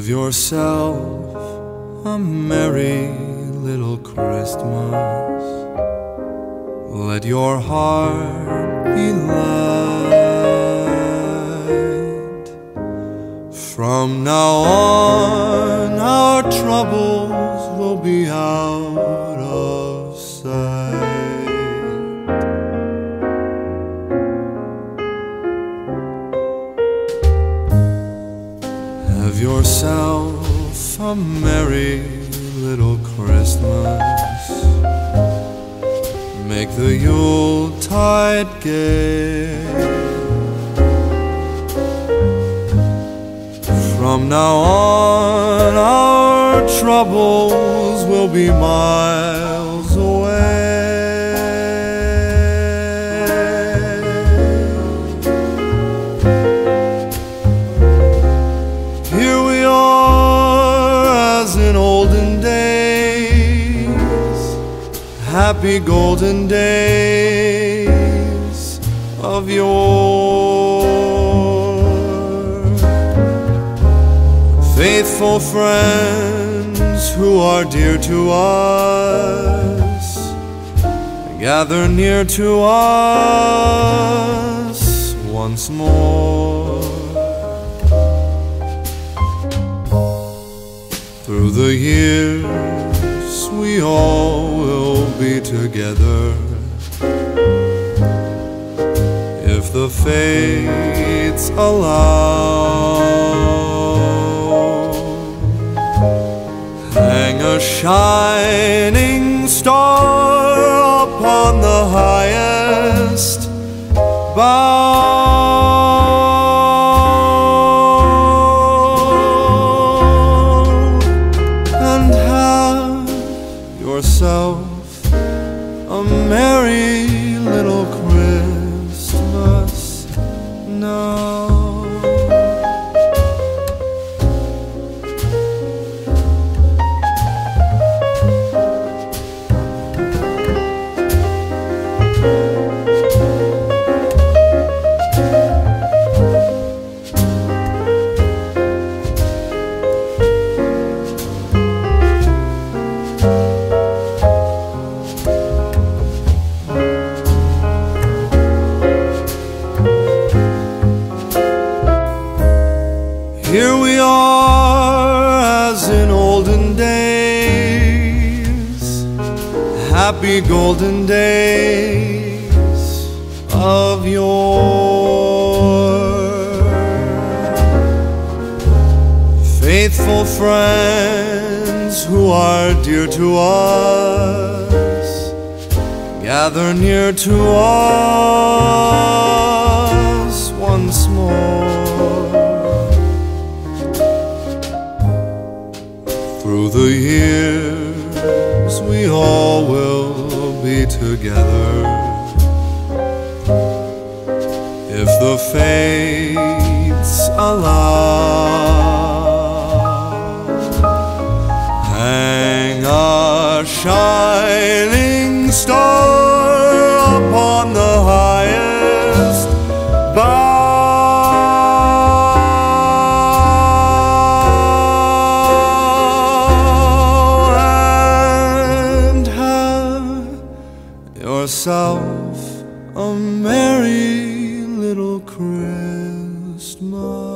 Have yourself a merry little Christmas. Let your heart be light. From now on, our troubles will be out of sight. Have yourself a merry little Christmas. Make the Yuletide gay. From now on, our troubles will be miles away. Here we are as in olden days, happy golden days of yore. Faithful friends who are dear to us, gather near to us once more. Through the years we all will be together, if the fates allow. Hang a shining star upon the highest bough, and have yourself a merry little Christmas now. Here we are as in olden days, happy golden days of yore. Faithful friends who are dear to us, gather near to us once more. Through the years we all will be together, if the fates allow. Hang a shining star upon the highest bough, yourself a merry little Christmas.